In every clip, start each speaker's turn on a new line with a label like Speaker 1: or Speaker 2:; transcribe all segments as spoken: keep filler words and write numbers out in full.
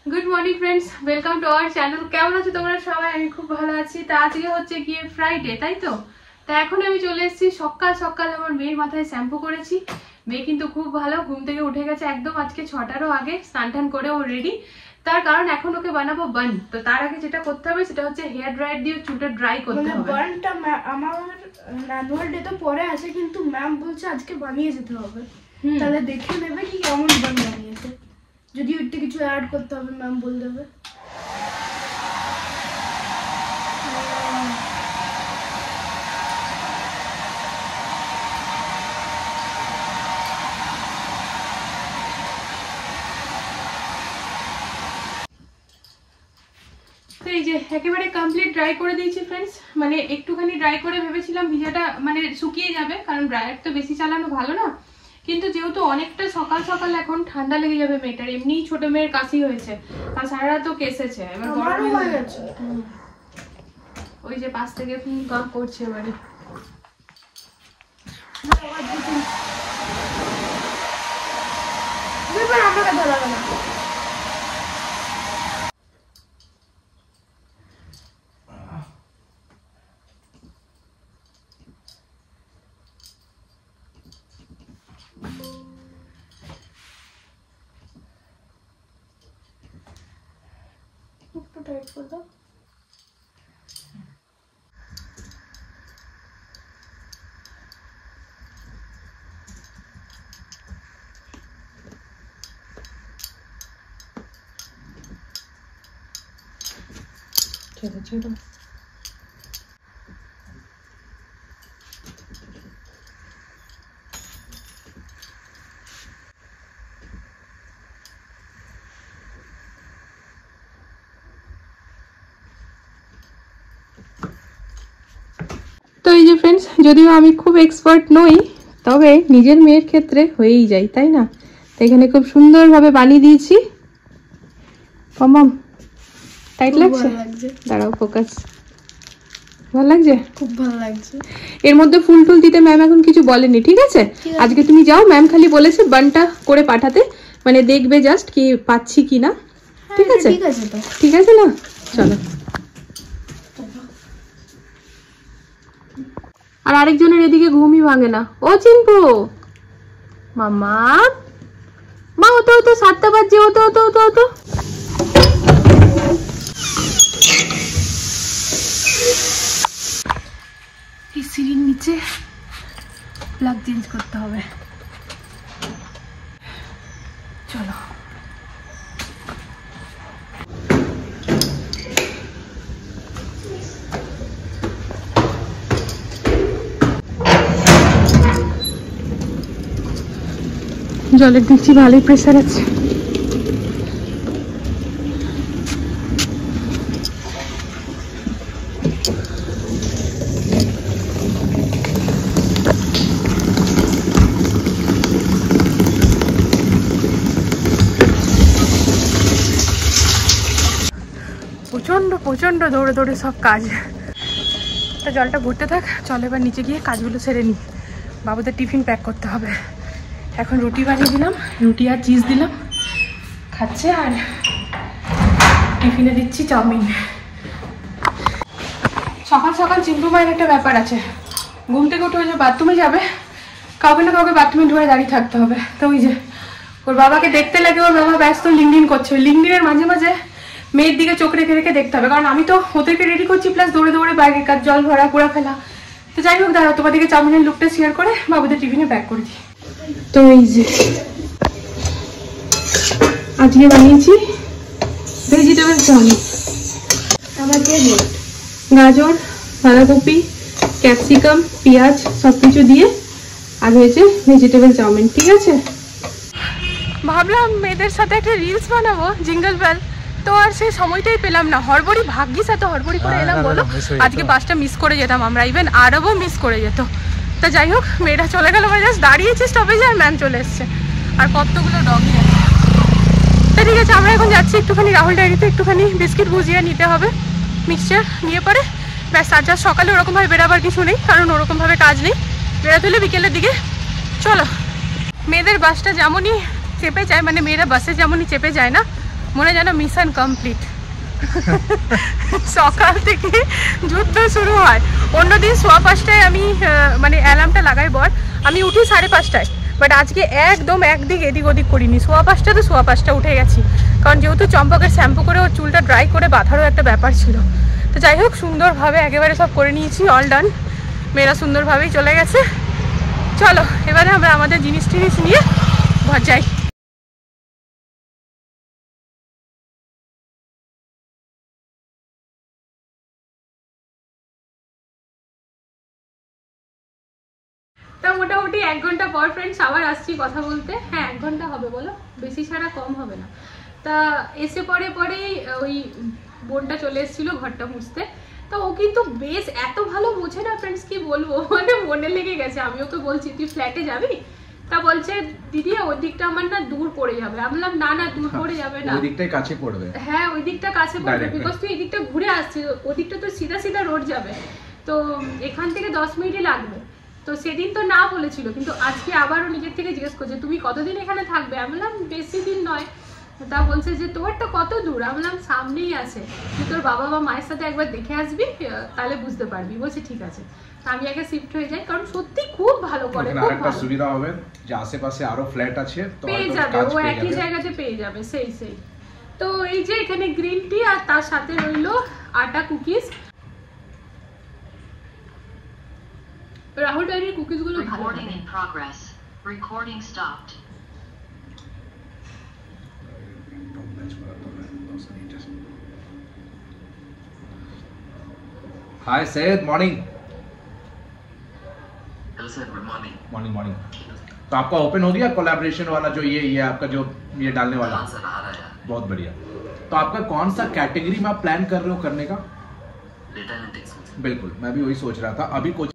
Speaker 1: Good morning friends, welcome to our channel. কেমন আছো তোমরা সবাই? আমি খুব ভালো আছি। তা আজকে হচ্ছে গিয়ে ফ্রাইডে, তাই তো? তা এখন আমি চলে এসেছি সকাল সকাল। আমার মেয়ের মাথায় শ্যাম্পু করেছি। মেয়ে কিন্তু খুব ভালো, ঘুম থেকে উঠে গেছে একদম আজকে ছটারও আগে, স্নান টান করে ও রেডি। তার কারণ এখন ওকে বানাবো বান। তো তার আগে যেটা করতে হবে সেটা হচ্ছে হেয়ার ড্রায়ার দিয়ে চুলটা ড্রাই করতে হবে।
Speaker 2: বানটা আমার অ্যানুয়াল ডে তো পরে আছে, কিন্তু ম্যাম বলছে আজকে বানিয়ে যেতে হবে। তাহলে দেখে নেবে কি কেমন বান বানিয়েছে। যদি ওইটা কিছু অ্যাড করতে হবে ম্যাম বলে দেবে।
Speaker 1: তো এই যে একেবারে কমপ্লিট ড্রাই করে দিয়েছি ফ্রেন্ডস। মানে একটুখানি ড্রাই করে ভেবেছিলাম ভিজাটা মানে শুকিয়ে যাবে, কারণ ড্রায়ার তো বেশি চালানো ভালো না। কিন্তু যেহেতু অনেকটা সকাল সকাল এখন ঠান্ডা লেগে যাবে মেয়েটার, এমনিই ছোট মেয়ের কাশি হয়েছে, আর সারা রাত তো কেসেছে। এবার গরম হয়ে গেছে। ওই যে পাশ থেকে গান করছে এবারে।
Speaker 2: আমাকে ধরাবে না। একটু টাইট করে দাও।
Speaker 1: চলো চলো। তো এই যে ফ্রেন্ডস, যদিও আমি খুব এক্সপার্ট নই, তবে নিজের মেয়ের ক্ষেত্রে হয়েই যায়, তাই না? তো এখানে খুব সুন্দরভাবে বানিয়ে দিয়েছি। মাম টাইট লাগছে? দাঁড়াও, ফোকাস। ভালো লাগছে?
Speaker 2: খুব ভালো লাগছে।
Speaker 1: এর মধ্যে ফুল টুল দিতে ম্যাম এখন কিছু বলেনি, ঠিক আছে? আজকে তুমি যাও, ম্যাম খালি বলেছে বানটা করে পাঠাতে, মানে দেখবে জাস্ট কি পাচ্ছি কিনা। ঠিক আছে?
Speaker 2: ঠিক আছে তো,
Speaker 1: ঠিক আছে না? চলো। আর আরেকজনের এদিকে ঘুমই ভাঙে না। ও চিম্পু, মামা মা, ও তো তো সাতটা বাজছে, ও তো তো তো তো এই সিঁড়ির নিচে প্লাগ চেঞ্জ করতে হবে। চলো। জলের দিচ্ছি, ভালোই প্রেসার আছে। প্রচন্ড প্রচন্ড দৌড়ে দৌড়ে সব কাজ। তা জলটা ভরতে থাক, চলো এবার নিচে গিয়ে কাজগুলো সেরে নিই। বাবুদের টিফিন প্যাক করতে হবে। এখন রুটি বানিয়ে দিলাম, রুটি আর চিজ দিলাম, খাচ্ছে। আর টিফিনে দিচ্ছি চাউমিন। সকাল সকাল চিম্পু মায়ের একটা ব্যাপার আছে, ঘুম থেকে উঠে ওই যে বাথরুমে যাবে, কাউকে না কাউকে বাথরুমে ধরে দাঁড়িয়ে থাকতে হবে। তো ওই যে ওর বাবাকে দেখতে লাগে, ওর বাবা ব্যস্ত লিঙ্কডিন করছে। ওই লিঙ্কডিনের মাঝে মাঝে মেয়ের দিকে চোখ রেখে রেখে দেখতে হবে, কারণ আমি তো ওদেরকে রেডি করছি, প্লাস দৌড়ে দৌড়ে বাইরের কাজ, জল ভরা কুড়া ফেলা। তো যাই হোক, দাঁড়াও তোমাদেরকে চাউমিনের লুকটা শেয়ার করে বাবুদের টিফিনে প্যাক করে দিই। তো এই যে আজকে বানিয়েছি ভেজিটেবল চাউমিন।
Speaker 2: আমাকে
Speaker 1: গাজর, বাঁধাকপি, ক্যাপসিকাম, পেঁয়াজ সব কিছু দিয়ে আর হয়েছে ভেজিটেবল চাউমিন। ঠিক আছে, ভাবলাম মেয়েদের সাথে একটা রিলস বানাবো জিঙ্গল বেল, তো আর সেই সময়টাই পেলাম না। হড়বড়ি, ভাগ্যিস এত হড়বড়ি করে এলাম বলো, আজকে বাসটা মিস করে যেতাম আমরা, ইভেন আরবও মিস করে যেত। তা যাই হোক, মেয়েটা চলে গেল, মানে জাস্ট দাঁড়িয়েছি স্টপেজে আর ম্যাম চলে এসছে, আর কতগুলো ডগি আছে। তা ঠিক আছে, আমরা এখন যাচ্ছি একটুখানি রাহুল ডায়েরিতে, একটুখানি বিস্কিট ভুজিয়া নিতে হবে, মিক্সচার নিয়ে পরে ব্যাস। আর যা সকালে ওরকমভাবে বেরাবার কিছু নেই, কারণ ওরকমভাবে কাজ নেই, বেরাতে হলে বিকেলের দিকে। চলো। মেয়েদের বাসটা যেমনই চেপে যায়, মানে মেয়েরা বাসে যেমনই চেপে যায় না, মনে যেন মিশন কমপ্লিট। সকাল থেকে যুদ্ধ শুরু হয়। অন্যদিন সোয়া পাঁচটায় আমি মানে অ্যালার্মটা লাগাই বর, আমি উঠি সাড়ে পাঁচটায়, বাট আজকে একদম একদিক এদিক ওদিক করিনি। সোয়া পাঁচটা তো সোয়া পাঁচটা উঠে গেছি, কারণ যেহেতু চম্পকের শ্যাম্পু করে ওর চুলটা ড্রাই করে বাঁধারও একটা ব্যাপার ছিল। তো যাই হোক, সুন্দরভাবে একেবারে সব করে নিয়েছি, অল ডান। মেয়েরা সুন্দরভাবেই চলে গেছে। চলো এবারে আমরা আমাদের জিনিস টিনিস নিয়ে ঘর যাই। তা মোটামুটি এক ঘন্টা পর ফ্রেন্ডস আবার আসছি কথা বলতে। হ্যাঁ এক ঘন্টা হবে, বলো বেশি ছাড়া কম হবে না। তা এসে পরে পরেই ওই বোনটা চলে এসেছিল ঘরটা মুছতে। তো ও কিন্তু বেশ এত ভালো বোঝে না ফ্রেন্ডস, কি বলবো, মানে মনে লেগে গেছে। আমি ওকে বলছি তুই ফ্ল্যাটে যাবি, তা বলছে দিদি ওই দিকটা আমার না দূর পড়ে যাবে। আমি বললাম না না দূর পড়ে যাবে না, ওই দিকটাই কাছে পড়বে। হ্যাঁ ওই দিকটা কাছে পড়বে, বিকজ তুই এই দিকটা ঘুরে আসছিস, ওই দিকটা তো সিধা সিধা রোড যাবে, তো এখান থেকে দশ মিনিটই লাগবে। তো সেদিন তো না বলেছিল, কিন্তু আজকে আবারও নিজের থেকে জিজ্ঞেস করছে তুমি কতদিন এখানে থাকবে। আমি বললাম বেশি দিন নয়। তা বলছে যে তোরটা কত দূর। আমি বললাম সামনেই আছে, তুই তোর বাবা বা মায়ের সাথে একবার দেখে আসবি, তাহলে বুঝতে পারবি। বলছে ঠিক আছে। আমি আগে শিফট হয়ে যাই, কারণ সত্যি খুব ভালো করে, খুব ভালো সুবিধা হবে যে আশেপাশে আরো ফ্ল্যাট আছে, তো পেয়ে যাবে, ও একই জায়গাতে পেয়ে যাবে। সেই সেই তো এই যে এখানে গ্রিন টি আর তার সাথে রইলো আটা কুকিজ। রাহুল ডায়েরির কুকিজ গুলো ভালো। Recording in progress, recording stopped.
Speaker 3: Hi Syed, morning.
Speaker 4: Hello sir, good morning.
Speaker 3: Morning morning. तो आपका ओपन हो गया कोलैबोरेशन वाला, जो ये ये आपका जो ये डालने वाला?
Speaker 4: हाँ सर, आ रहा है।
Speaker 3: बहुत बढ़िया। तो आपका कौन सा कैटेगरी में आप प्लान कर रहे हो करने का?
Speaker 4: Data analytics.
Speaker 3: बिल्कुल, मैं भी वही सोच रहा था। अभी कुछ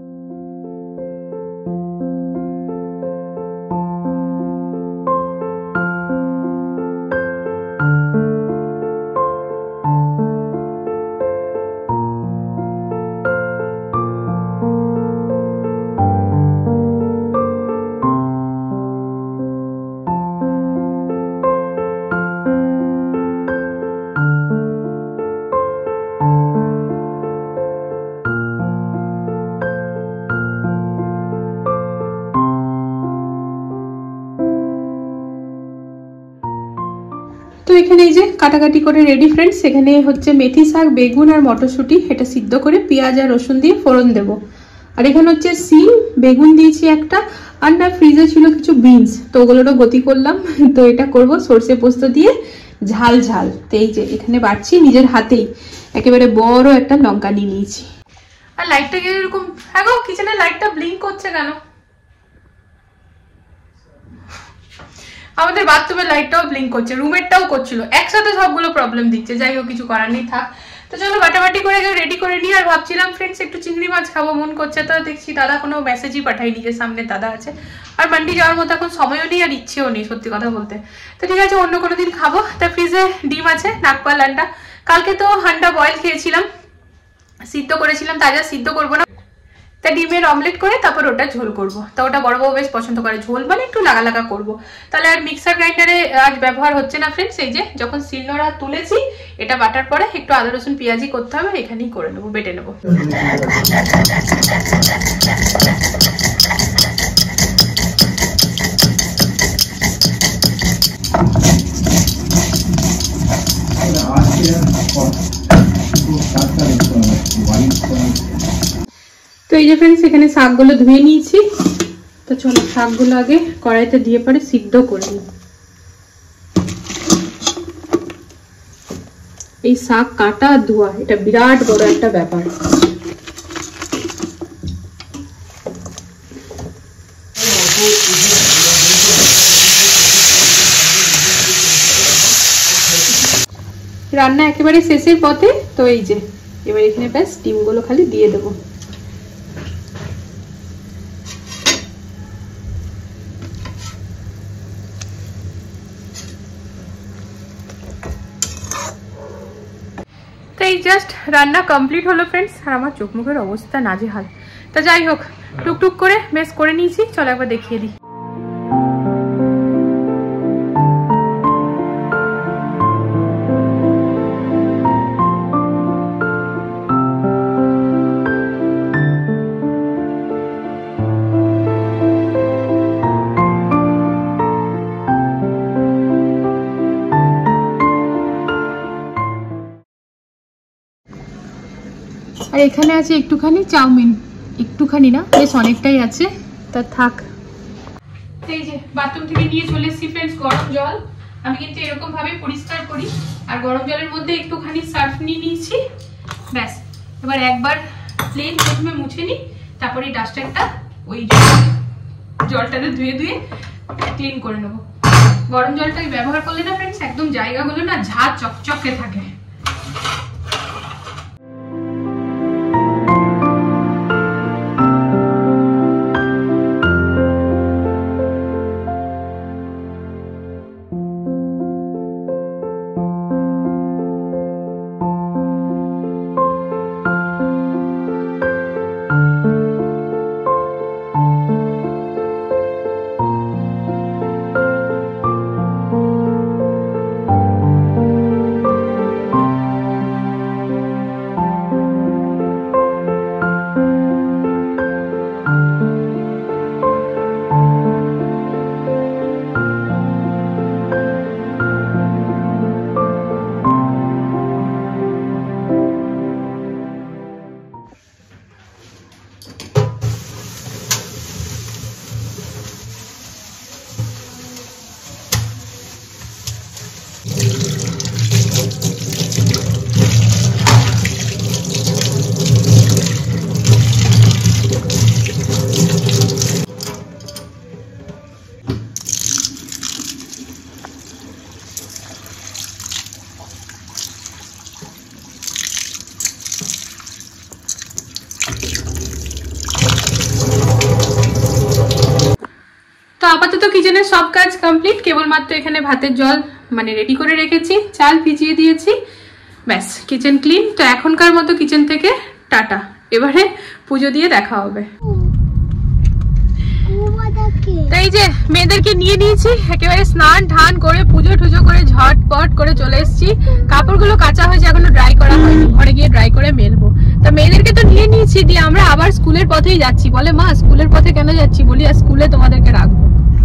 Speaker 1: তো এখানে এই যে কাটাকাটি করে রেডি ফ্রেন্ডস। এখানে হচ্ছে মেথি শাক, বেগুন আর মটরশুঁটি, এটা সিদ্ধ করে পেঁয়াজ আর রসুন দিয়ে ফোড়ন দেব। আর এখানে হচ্ছে সিম, বেগুন দিয়েছি একটা, আর না ফ্রিজে ছিল কিছু বিনস, তো ওগুলোরও গতি করলাম। তো এটা করব সর্ষে পোস্ত দিয়ে ঝাল ঝাল। তো এই যে এখানে বাড়ছি নিজের হাতেই, একেবারে বড় একটা লঙ্কা নিয়ে নিয়েছি। আর লাইটটা এরকম, হ্যাঁ গো কিচেনের লাইটটা ব্লিঙ্ক করছে কেন? আমাদের বাথরুমের লাইটটাও ব্লিঙ্ক করছে, রুমেরটাও করছিল, একসাথে সবগুলো প্রবলেম দিচ্ছে। যাই হোক কিছু করার নেই, থাক। তো চলো বাটাবাটি করে রেডি করে নিই। আর ভাবছিলাম ফ্রেন্ডস একটু চিংড়ি মাছ খাবো, মন করছে। তো দেখছি দাদা কোনো মেসেজই পাঠায়নি যে সামনে দাদা আছে। আর মান্ডি যাওয়ার মতো এখন সময়ও নেই আর ইচ্ছেও নেই সত্যি কথা বলতে। তো ঠিক আছে, অন্য কোনো দিন খাবো। তা ফ্রিজে ডিম আছে, নাগপাল আন্ডা। কালকে তো হান্ডা বয়েল খেয়েছিলাম, সিদ্ধ করেছিলাম, তাজা সিদ্ধ করবো না, তা ডিমের অমলেট করে তারপর ওটা ঝোল করব। তা ওটা বড় বউ বেশ পছন্দ করে, ঝোল মানে একটু লাগা লাগা করবো। তাহলে আর মিক্সার গ্রাইন্ডারে আজ ব্যবহার হচ্ছে না ফ্রেন্ডস। এই যে যখন শিলনোড়া তুলেছি, এটা বাটার পরে একটু আদা রসুন পেঁয়াজি করতে হবে, এখানেই করে নেবো, বেটে নেবো। তো এই যে ফ্রেন্ডস এখানে শাকগুলো ধুয়ে নিয়েছি। তো চলো শাকগুলো আগে কড়াইতে দিয়ে পরে সিদ্ধ করে নিই। এই শাক কাটা ধোয়া এটা বিরাট বড় একটা ব্যাপার। রান্না একেবারে শেষের পথে। তো এই যে এবার এখানে ব্যাস ডিমগুলো খালি দিয়ে দেবো। তো এই জাস্ট রান্না কমপ্লিট হলো ফ্রেন্ডস, আর আমার চোখ মুখের অবস্থা নাজেহাল। তা যাই হোক টুকটুক করে বেশ করে নিয়েছি, চলো একবার দেখিয়ে দিই। আর এখানে আছে একটুখানি চাউমিন, একটুখানি না বেশ অনেকটাই আছে, তা থাক। এই যে বাথরুম থেকে নিয়ে চলে এসেছি ফ্রেন্ডস গরম জল। আমি কিন্তু এরকম ভাবে পরিষ্কার করি, আর গরম জলের মধ্যে একটুখানি সার্ফ নিয়ে নিয়েছি, ব্যাস। এবার একবার প্লেন প্রথমে মুছে নিই, তারপরে ডাস্টারটা ওই জলটাতে ধুয়ে ধুয়ে ক্লিন করে নেবো। গরম জলটা ব্যবহার করলে না ফ্রেন্ডস একদম জায়গাগুলো না ঝাঁ চকচকে থাকে। তো আপাতত কিচেনের সব কাজ কমপ্লিট, কেবলমাত্র এখানে ভাতের জল মানে রেডি করে রেখেছি, চাল ভিজিয়ে দিয়েছি, ব্যাস কিচেন ক্লিন। তো এখনকার মতো কিচেন থেকে টাটা, এবারে পুজো দিয়ে দেখা হবে। তো এই যে মেয়েদেরকে নিয়ে নিয়েছি, একেবারে স্নান ধান করে পুজো টুজো করে ঝটপট করে চলে এসেছি। কাপড়গুলো কাঁচা হয়েছে, এখনো ড্রাই করা হয়নি, ঘরে গিয়ে ড্রাই করে মেলবো। তা মেয়েদেরকে তো নিয়ে নিয়েছি, দিয়ে আমরা আবার স্কুলের পথেই যাচ্ছি। বলে মা স্কুলের পথে কেন যাচ্ছি? বলি আর স্কুলে তোমাদেরকে রাখবো।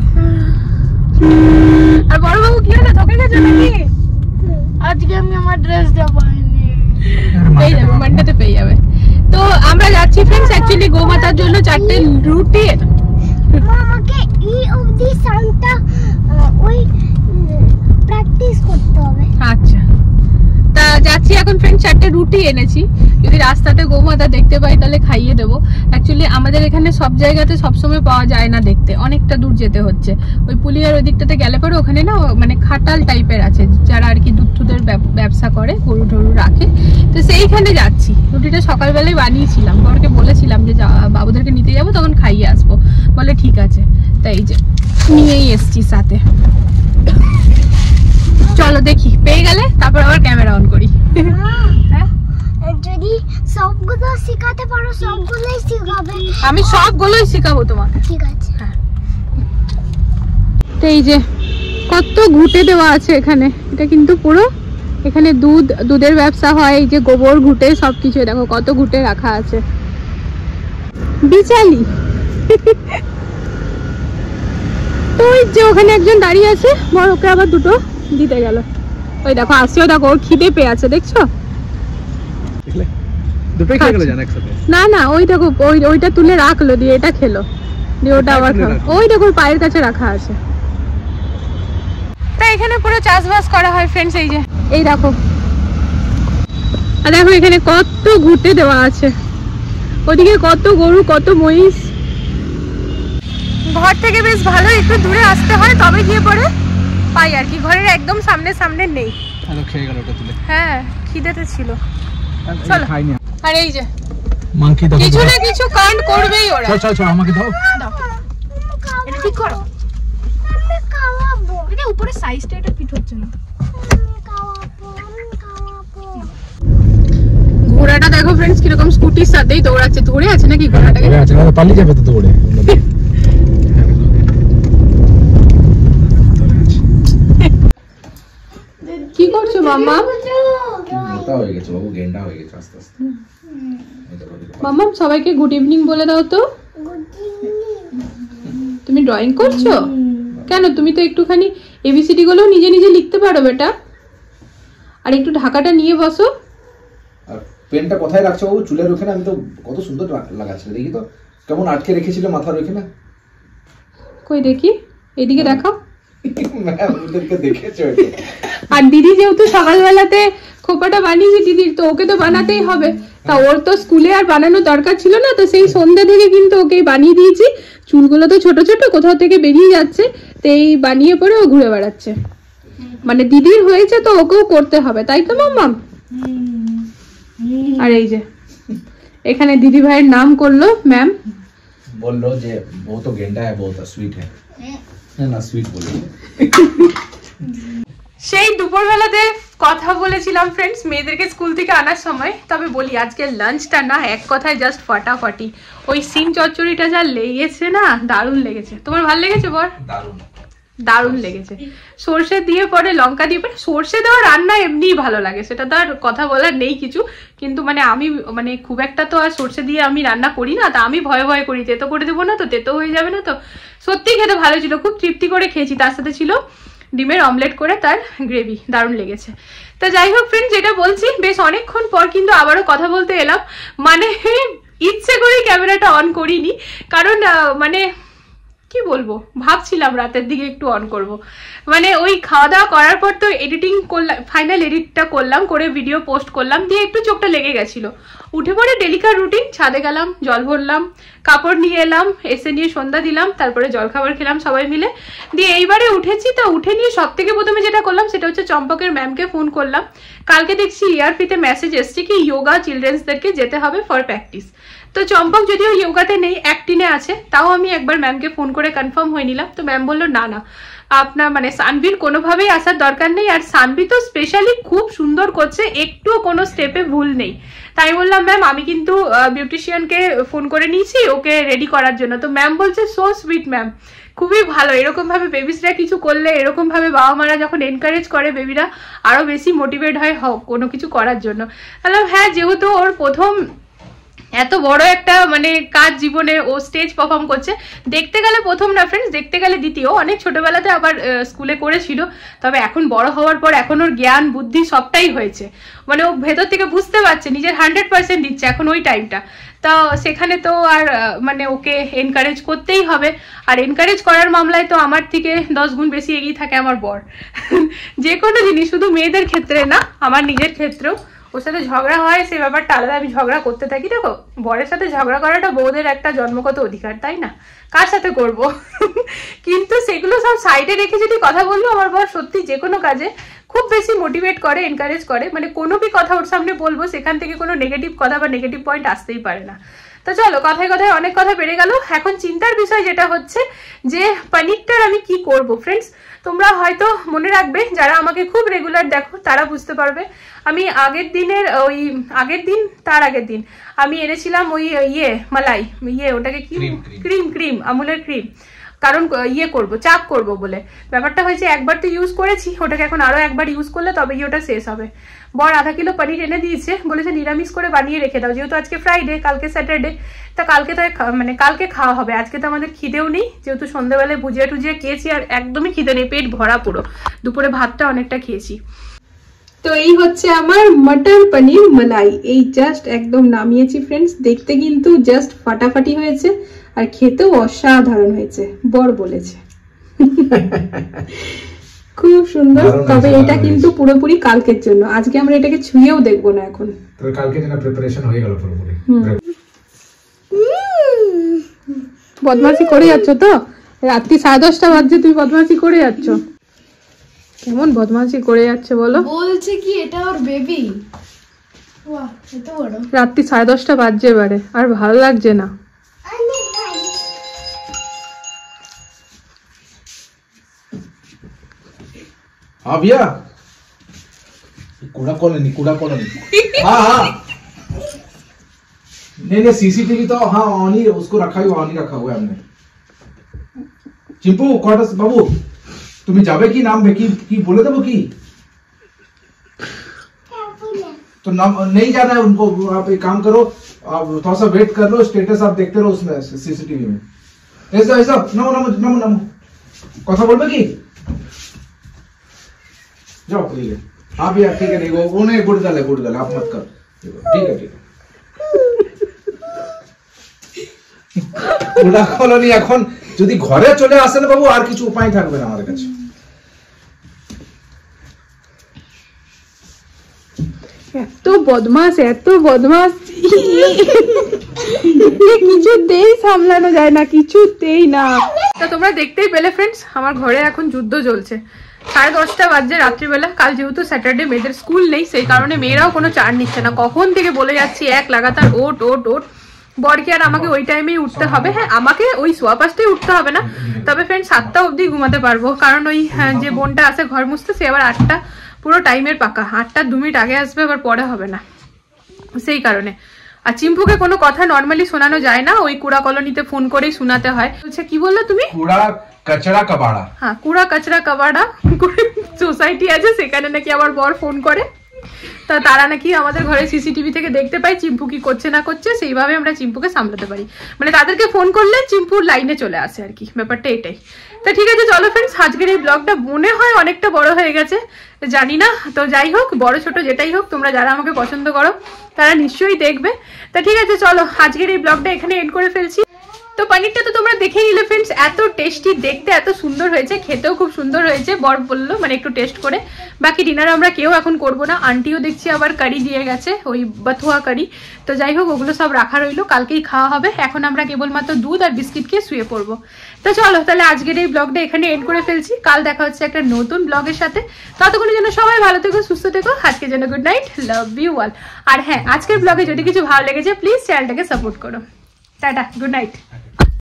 Speaker 1: আর বড় বাবু কি হলো, ঠকে গেছে নাকি?
Speaker 2: আজকে আমি আমার ড্রেসটা পাইনি।
Speaker 1: পেয়ে যাবে, মানটাতে পেয়ে যাবে। তো আমরা যাচ্ছি ফ্রেন্ডস অ্যাকচুয়ালি গোমাতার জন্য চারটে রুটি।
Speaker 5: আমাকে এই অবধি সাউন্ডটা ওই প্র্যাকটিস করতে হবে।
Speaker 1: আচ্ছা, তা যাচ্ছি এখন ফ্রেন্ড, চারটে রুটি এনেছি, যদি রাস্তাতে গোমাতা দেখতে পাই তাহলে খাইয়ে দেবো। অ্যাকচুয়ালি আমাদের এখানে সব জায়গাতে সবসময় পাওয়া যায় না দেখতে, অনেকটা দূর যেতে হচ্ছে। ওই পুলিয়ার ওই দিকটাতে গেলে পরে ওখানে না মানে খাটাল টাইপের আছে, যারা আর কি দুধ টুধের ব্যবসা করে, গরু টরু রাখে, তো সেইখানে যাচ্ছি। রুটিটা সকালবেলায় বানিয়েছিলাম, বাবাকে বলেছিলাম যে বাবুদেরকে নিতে যাবো, তখন খাইয়ে আসবো। বলে ঠিক আছে, তাই এই যে নিয়েই এসছি সাথে। চলো দেখি, পেয়ে গেলে তারপর আবার ক্যামেরা অন করি।
Speaker 5: যদি সবগুলো শেখাতে পারো সবগুলোই শেখাবে।
Speaker 1: আমি সবগুলোই শেখাবো তোমাকে,
Speaker 5: ঠিক আছে।
Speaker 1: তো এই যে কত ঘুটে দেওয়া আছে এখানে, এটা কিন্তু পুরো এখানে দুধ দুধের ব্যবসা হয়। এই যে গোবর ঘুটে সবকিছু, দেখো কত ঘুটে রাখা আছে। বিচালি তো ওই যে ওখানে একজন দাঁড়িয়ে আছে, বড় ওকে আবার দুটো দিতে গেল। ওই দেখো আসছেও, দেখো ওর খিদে পেয়ে আছে, দেখছো? না না ওই দেখো ওই ওইটা তুলে রাখলো, দিয়ে এটা খেলো, দিয়ে ওটা আবার খাও। ওই দেখো পায়ের কাছে রাখা আছে। তাই এখানে পুরো চাষবাস করা হয় ফ্রেন্ডস। এই যে এই দেখো, আর দেখো এখানে কত ঘুরতে দেওয়া আছে, ওদিকে কত গরু, কত মহিষ। ঘর থেকে বেশ ভালো একটু দূরে আসতে হয়, তবে গিয়ে পরে পাই আর কি, ঘরের একদম সামনে সামনে নেই। হ্যাঁ খিদেতে ছিল। চলো, আর এই যে
Speaker 3: মাংকি দাও,
Speaker 1: কিছু না কিছু কাণ্ড করবেই ওরা।
Speaker 3: চল চল চল, আমাকে দাও।
Speaker 2: এটা ঠিক করো,
Speaker 5: আমি খাওয়াবো।
Speaker 2: এটা উপরে সাইজটা এটা ফিট হচ্ছে না।
Speaker 5: আমি খাওয়াবো, আমি খাওয়াবো।
Speaker 1: ঘোড়াটা দেখো ফ্রেন্ডস কিরকম স্কুটির সাথেই দৌড়াচ্ছে। ধরে আছে নাকি ঘোড়াটাকে?
Speaker 3: ধরে আছে, না পালিয়ে যাবে তো দৌড়ে।
Speaker 1: কি করছো মাম্মা?
Speaker 3: মোটা হয়ে গেছে বাবু, গেন্ডা হয়ে গেছে আস্তে আস্তে।
Speaker 1: মাম্মা সবাইকে গুড ইভিনিং বলে দাও তো। তুমি ড্রয়িং করছো কেন? তুমি তো একটুখানি এবিসিডি গুলো নিজে নিজে লিখতে পারো বেটা। আর একটু ঢাকাটা নিয়ে বসো।
Speaker 3: পেনটা কোথায় রাখছো বাবু? চুলের ওখানে? আমি তো কত সুন্দর লাগাচ্ছে, দেখি তো কেমন আটকে রেখেছিল মাথার ওখানে।
Speaker 1: কই দেখি, এদিকে দেখাও।
Speaker 3: ম্যাম ওদেরকে দেখেছো?
Speaker 1: আর দিদি যেহেতু সকালবেলাতে খোপাটা বানিয়েছে দিদির, তো ওকে তো বানাতেই হবে। তা ওর তো স্কুলে আর বানানোর দরকার ছিল না, তো সেই সন্ধ্যা থেকে কিন্তু ওকে বানিয়ে দিয়েছি। চুলগুলো তো ছোট ছোট কোথাও থেকে বেরিয়ে যাচ্ছে, তো এই বানিয়ে পরে ও ঘুরে বেড়াচ্ছে। মানে দিদির হয়েছে তো ওকেও করতে হবে, তাই তো মাম্মাম? আর এই যে এখানে দিদি ভাইয়ের নাম করলো ম্যাম,
Speaker 3: বললো যে ও তো গেন্ডা है, बहुत स्वीट है না না সুইট বলে।
Speaker 1: সেই দুপুরবেলাতে কথা বলেছিলাম ফ্রেন্ডস মেয়েদেরকে স্কুল থেকে আনার সময়। তবে বলি আজকে লাঞ্চটা না এক কথায় জাস্ট ফাটাফাটি। ওই সিম চচ্চড়িটা যা লেগেছে না, দারুণ লেগেছে। তোমার ভালো লেগেছে বল?
Speaker 3: দারুণ
Speaker 1: দারুণ লেগেছে। সর্ষে দিয়ে পরে লঙ্কা দিয়ে পরে, সর্ষে দেওয়া রান্না এমনিই ভালো লাগে, সেটা তো আর কথা বলার নেই কিছু। কিন্তু মানে আমি মানে খুব একটা তো আর সর্ষে দিয়ে আমি রান্না করি না, তা আমি ভয়ে ভয়ে করি তেতো করে দেবো না তো, তেতো হয়ে যাবে না তো। সত্যি খেতে ভালো ছিল, খুব তৃপ্তি করে খেয়েছি। তার সাথে ছিল ডিমের অমলেট করে তার গ্রেভি, দারুণ লেগেছে। তা যাই হোক ফ্রেন্ড, যেটা বলছি, বেশ অনেকক্ষণ পর কিন্তু আবারও কথা বলতে এলাম। মানে ইচ্ছে করে ক্যামেরাটা অন করিনি, কারণ মানে কি বলবো, ভাবছিলাম রাতের দিকে একটু অন করব। মানে ওই খাওয়া দাওয়া করার পর তো এডিটিং করলাম, ফাইনাল এডিটটা করলাম, করে ভিডিও পোস্ট করলাম, দিয়ে একটু চোখটা লেগে গেছিল। উঠে পড়ে ডেলিকার রুটিন, ছাদে গেলাম, জল ভরলাম, কাপড় নিয়ে এলাম, এসে নিয়ে সন্ধ্যা দিলাম, তারপরে জলখাবার খেলাম সবাই মিলে। দিয়ে এইবারে উঠেছি, তো উঠে নিয়ে সব থেকে প্রথমে যেটা করলাম সেটা হচ্ছে চম্পকের ম্যামকে ফোন করলাম। কালকে দেখছি ইআরপিতে মেসেজ এসছে কি ইয়োগা চিলড্রেন্সদেরকে যেতে হবে ফর প্র্যাকটিস। তো চম্পক যদিও ইয়োগাতে নেই, অ্যাক্টিনে আছে, তাও আমি একবার ম্যামকে ফোন করে কনফার্ম হয়ে নিলাম। তো ম্যাম বললো না না আপনার মানে সানভির কোনোভাবেই আসার দরকার নেই, আর সানভি তো স্পেশালি খুব সুন্দর করছে, একটুও কোনো স্টেপে ভুল নেই। তাই বললাম ম্যাম আমি কিন্তু বিউটিশিয়ানকে ফোন করে নিয়েছি ওকে রেডি করার জন্য। তো ম্যাম বলছে সো সুইট ম্যাম, খুবই ভালো, এরকম ভাবে বেবিসরা কিছু করলে, এরকম ভাবে বাবা মারা যখন এনকারেজ করে বেবিরা আরো বেশি মোটিভেট হয় হোক কোনো কিছু করার জন্য। তাহলে হ্যাঁ, যেহেতু ওর প্রথম এত বড় একটা মানে কাজ জীবনে, ও স্টেজ পারফর্ম করছে, দেখতে গেলে প্রথম না ফ্রেন্ডস, দেখতে গেলে দ্বিতীয়। অনেক ছোটবেলাতে আবার স্কুলে করেছিল, তবে এখন বড় হওয়ার পর এখন ওর জ্ঞান বুদ্ধি সবটাই হয়েছে, মানে ও ভেতর থেকে বুঝতে পারছে, নিজের হান্ড্রেড পার্সেন্ট দিচ্ছে এখন ওই টাইমটা। তো সেখানে তো আর মানে ওকে এনকারেজ করতেই হবে। আর এনকারেজ করার মামলায় তো আমার থেকে দশ গুণ বেশি এগিয়ে থাকে আমার বর। যে কোনো জিনিস, শুধু মেয়েদের ক্ষেত্রে না, আমার নিজের ক্ষেত্রেও ওর সাথে ঝগড়া হয়, সে ব্যাপারটা আলাদা, আমি ঝগড়া করতে থাকি। দেখো বরের সাথে ঝগড়া করাটা বউদের একটা জন্মগত অধিকার, তাই না? কার সাথে করব? কিন্তু সেগুলো সব সাইডে রেখে যদি কথা বললো, আমার বর সত্যি যে কোনো কাজে খুব বেশি মোটিভেট করে, এনকারেজ করে। মানে কোনো বি কথা ওর সামনে বলবো, সেখান থেকে কোনো নেগেটিভ কথা বা নেগেটিভ পয়েন্ট আসতেই পারে না। তো চলো, কথায় কথায় অনেক কথা বেড়ে গেল। এখন চিন্তার বিষয় যেটা হচ্ছে যে পনিরটার আমি কি করব ফ্রেন্ডস। তোমরা হয়তো মনে রাখবে, যারা আমাকে খুব রেগুলার দেখো তারা বুঝতে পারবে। আমি আগের দিনের ওই আগের দিন তার আগের দিন আমি এনেছিলাম ওই ইয়ে মালাই, ইয়ে ওটাকে কি, ক্রিম ক্রিম আমুলের ক্রিম, কারণ ইয়ে করব, চাপ করব বলে। ব্যাপারটা হয়েছে একবার তো ইউজ করেছি, ওটাকে এখন আরো একবার ইউজ করলে তবেই ওটা শেষ হবে। বর আধা কিলো পনির এনে দিয়েছে, বলেছে নিরামিষ করে বানিয়ে রেখে দাও, যেহেতু আজকে ফ্রাইডে, কালকে স্যাটারডে, তা কালকে তো মানে কালকে খাওয়া হবে, আজকে তো আমাদের খিদেও নেই, যেহেতু সন্ধ্যাবেলায় ভুজিয়া টুজিয়া খেয়েছি আর একদমই খিদে নেই, পেট ভরা পুরো। দুপুরে ভাতটা অনেকটা খেয়েছি। তো এই হচ্ছে আমার মটর পনির মালাই, এই জাস্ট একদম নামিয়েছি ফ্রেন্ডস। দেখতে কিন্তু জাস্ট ফাটাফাটি হয়েছে, আর খেতেও অসাধারণ হয়েছে, বর বলেছে। খুব সুন্দর। তবে এটা কিন্তু পুরোপুরি কালকের জন্য, আজকে আমরা এটাকে ছুঁয়েও দেখবো না এখন।
Speaker 3: তবে কালকে জন্য প্রিপারেশন হয়ে গেল পুরোপুরি।
Speaker 1: বদমাশি করে যাচ্ছ তো, রাত্রি সাড়ে দশটা বাজছে, তুই বদমাশি করে যাচ্ছ। কেমন বদমাশি করে যাচ্ছে বলো?
Speaker 2: বলছে কি এটা ওর বেবি। বাহ, এত বড়।
Speaker 1: রাত্রি সাড়ে দশটা বাজছে এবারে, আর ভালো লাগছে না।
Speaker 3: हाँ भैया, कूड़ा कॉलोनी, कूड़ा कॉलोनी। हाँ हाँ, नहीं नहीं सीसीटीवी तो हाँ ऑन ही, उसको रखा ही ऑन ही रखा हुआ है हमने। चिंपू क्वार्टर्स बाबू, तुम्हें जावे की नाम की, की बोले थे वो की, तो नाम नहीं जाना है उनको। आप एक काम करो, आप थोड़ा सा वेट कर लो, स्टेटस आप देखते रहो उसमें सीसीटीवी में। ऐसा ऐसा नमो नमो नमो नमो कथा बोलबे की जाओ प्लीज। हाँ भैया ठीक है, नहीं वो वो नहीं गुड गर्ल है, गुड गर्ल, आप मत कर ঠিক আছে কুড়া কলোনি এখন যদি ঘরে চলে আসেন বাবু আর কিছু উপায় থাকবে না আমাদের কাছে।
Speaker 1: এত বদমাস এত বদমাস কিছুতেই সামলানো যায় না, কিছুতেই না। তা তোমরা দেখতেই পেলে ফ্রেন্ডস, আমার ঘরে এখন যুদ্ধ চলছে। সাড়ে দশটা বাজছে রাত্রিবেলা। কাল যেহেতু স্যাটারডে মেয়েদের স্কুল নেই, সেই কারণে মেয়েরাও কোনো চার নিচ্ছে না। কখন থেকে বলে যাচ্ছি এক লাগাতার ওট ওট ওট। বরকে আর আমাকে ওই টাইমেই উঠতে হবে। হ্যাঁ, আমাকে ওই সোয়া পাঁচটায় উঠতে হবে না, তবে ফ্রেন্ড সাতটা অবধি ঘুমাতে পারবো, কারণ ওই যে বোনটা আসে ঘর মুছতে, সে আবার আটটা পুরো টাইমের পাকা, আটটার দু মিনিট আগে আসবে, আবার পরে হবে না, সেই কারণে। আর চিম্পুকে কোনো কথা নর্মালি শোনানো যায় না, ওই কুড়া কলোনিতে ফোন করেই শোনাতে হয়। বলছে কি বললো তুমি?
Speaker 3: কুড়া কচরা কবাড়া।
Speaker 1: হ্যাঁ, কুড়া কচরা কবাড়া সোসাইটি আছে, সেখানে নাকি আমার বর ফোন করে। তা তারা নাকি আমাদের ঘরে সিসিটিভি থেকে দেখতে পাই চিম্পু কি করছে না করছে, সেইভাবে আমরা চিম্পুকে সামলাতে পারি। মানে তাদেরকে ফোন করলে চিম্পুর লাইনে চলে আসে আর কি, ব্যাপারটা এটাই। তা ঠিক আছে চলো ফ্রেন্ডস, আজকের এই ব্লগটা মনে হয় অনেকটা বড় হয়ে গেছে, জানি না। তো যাই হোক, বড় ছোট যেটাই হোক, তোমরা যারা আমাকে পছন্দ করো তারা নিশ্চয়ই দেখবে। তা ঠিক আছে চলো, আজকের এই ব্লগটা এখানে এন্ড করে ফেলছি। তো পনিরটা তো তোমরা দেখে নিলে ফ্রেন্ডস, এত টেস্টি, দেখতে এত সুন্দর হয়েছে, খেতেও খুব সুন্দর হয়েছে। বর বললো মানে একটু টেস্ট করে। বাকি ডিনার আমরা কেউ এখন করবো না, আন্টিও দেখছি আবার কারি দিয়ে গেছে, ওই বাথুয়া কারি। তো যাই হোক, ওগুলো সব রাখা রইলো, কালকেই খাওয়া হবে। এখন আমরা কেবলমাত্র দুধ আর বিস্কিট খেয়ে শুয়ে পড়বো। তো চলো তাহলে আজকের এই ব্লগটা এখানে এন্ড করে ফেলছি। কাল দেখা হচ্ছে একটা নতুন ব্লগের সাথে। ততক্ষণের জন্য সবাই ভালো থেকো, সুস্থ থেকো। আজকের জন্য good night, love you all. আর হ্যাঁ, আজকের ব্লগে যদি কিছু ভালো লেগেছে প্লিজ চ্যানেলটাকে সাপোর্ট করো। Tata, good night.